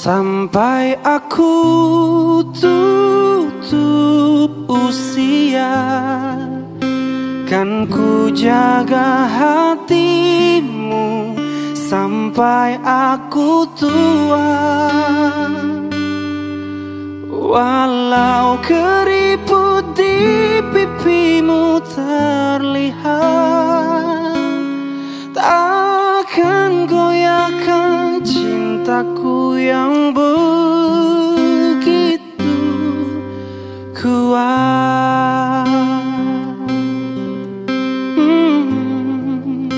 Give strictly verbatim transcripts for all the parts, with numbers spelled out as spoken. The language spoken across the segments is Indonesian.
Sampai aku tutup usia, kan ku jaga hatimu sampai aku tua. Walau keriput di pipimu terlihat, takkan goyahkan cintaku yang begitu kuat. hmm.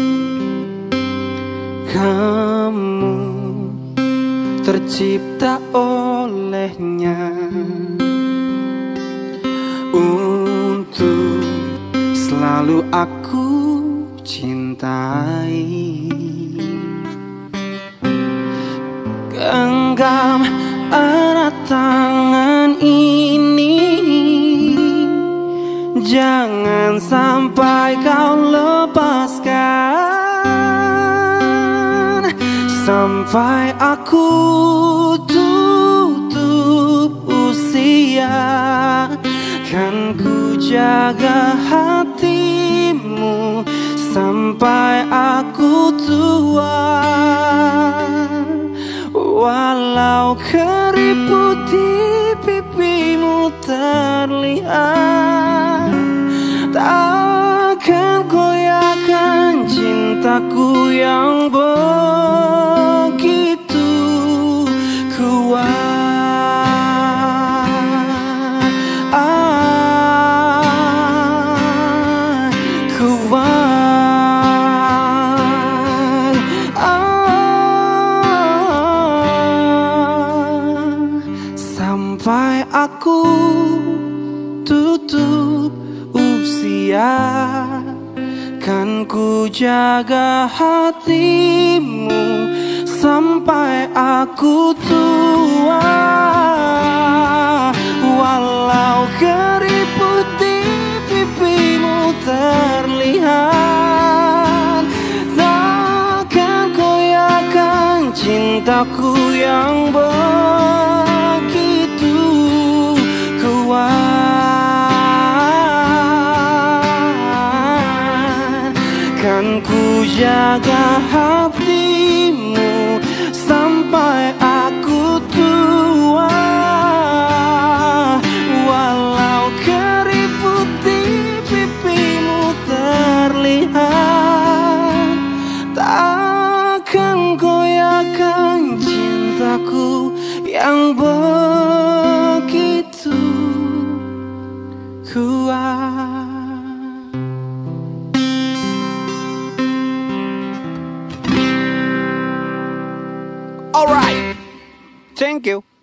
Kamu tercipta olehnya untuk selalu aku cintai. Genggam erat tangan ini, jangan sampai kau lepaskan. Sampai aku tutup usia, kan ku jaga hatimu sampai aku tua. Walau keriput di pipimu terlihat, takkan goyahkan cintaku yang begitu kuat. Ah, kuat. Ah, sampai aku tutup usia, kan ku jaga hatimu sampai aku tua. Walau keriput di pipimu terlihat, takkan goyahkan cintaku yang begitu kuat. Kan ku jaga hatimu sampai aku tua. Walau keriput di pipimu terlihat, takkan goyahkan cintaku yang begitu kuat. Alright, thank you.